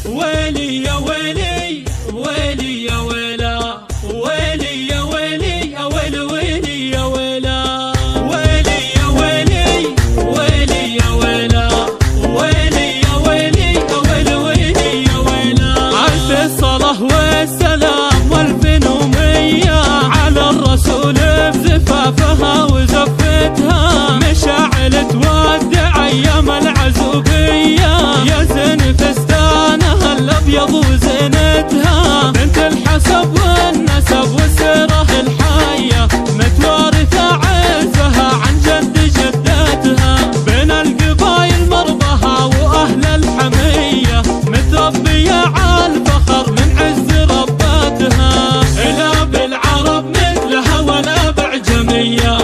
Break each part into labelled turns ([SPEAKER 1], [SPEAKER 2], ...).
[SPEAKER 1] ويلي يا ويلي ويلي يا ويلا ويلي يا ويلي يا ويلي ويلي يا ويلا ويلي يا ويلي ويلي يا ويلا ويلي يا ويلي يا ويلي ويلي يا ويلا. ألف الصلاة والسلام والف ومية على الرسول بزفافها وزفتها، مشاعل تودع أيام العزوبية يا زين فستانها الأبيض وزينتها، بنت الحسب والنسب والسيرة الحية متوارثة عزها عن جد جدتها، بين القبايل مربها وأهل الحمية متربية عالفخر من عز رباتها، إلا بالعرب مثلها ولا بعجمية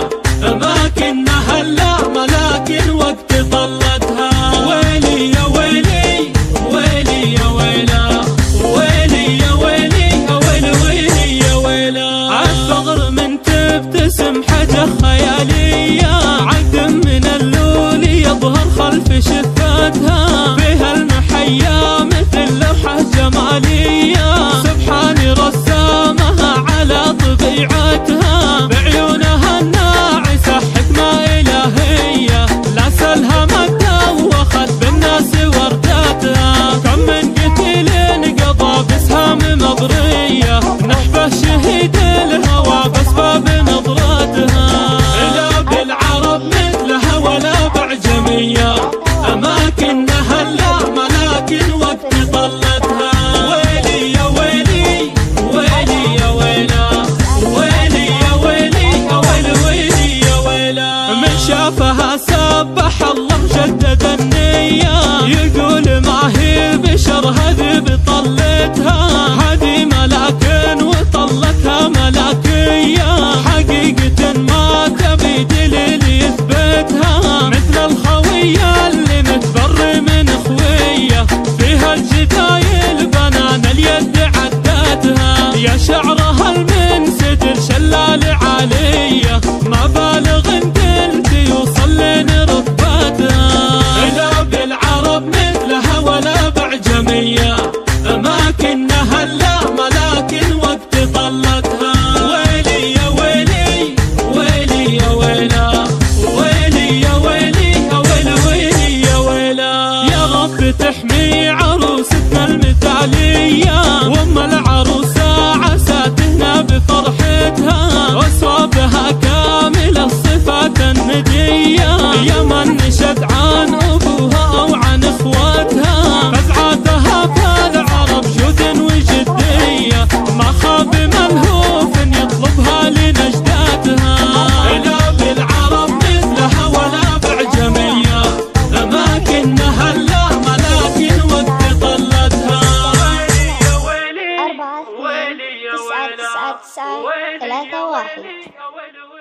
[SPEAKER 1] أماكنها إلا ملاكن وقت طلتها. ويلي يا ويلي ويلي يا ويلا ويلي يا ويلي يا ويلي ويلي يا ويلا. عالثغر من تبتسم حاجة خيالية، عقد من اللولي يظهر خلف شفتها، بها المحيا مثل لوحة جمالية، سبحان رسامها على طبيعتها، بعيونها الناعسة حكمة إلهية، لا سلها ما توخت بالناس ورداتها، كم من قتيل قضى بسهام مبرية، نحبه شهيد الهوى بأسباب نظرتها، إلا بالعرب مثلها ولا بعجمية أماكنها إلا ملاكن وقت طلتها. ويلي يا ويلي ويلي يا ويلا ويلي يا ويلي يا ويلي ويلي يا ويلا. من شافها سبح الله جدد النية، يقول ما هي بشر هذه بطلتها، هذه ملاكن وطلتها ملاكية، حقيقة ما تبي دليل يثبتها، مثل الخوية اللي متبر من خوية، فيها الجدايل بنان اليد عدتها، يا شعرها المنسدل شلال عالية، ما بالغ قلت يوصل لين رتبتها، إلا بالعرب مثلها ولا بعجمية أماكنها إلا ملاكن وقت طلتها. ويلي يا ويلي ويلي يا ويلا ويلي يا ويلي يا ويلي ويلي يا ويلا. يا رب تحمي عروستنا المثالية، وام العروسة عسى تهنى بفرحتها، وأصوابها كاملة الصفات الندية، يا من نشد عن أبوها أو عن إخواتها، فزعاتها فالعرب جود وجدية، ما خاب ملهوف يطلبها لنجداتها، إلا بالعرب مثلها ولا بعجمية أماكنها إلا ملاكن وقت طلتها. ويلي يا ويلي ويلي يا ويلا ويلي يا ويلي
[SPEAKER 2] 4 9 9 3 1.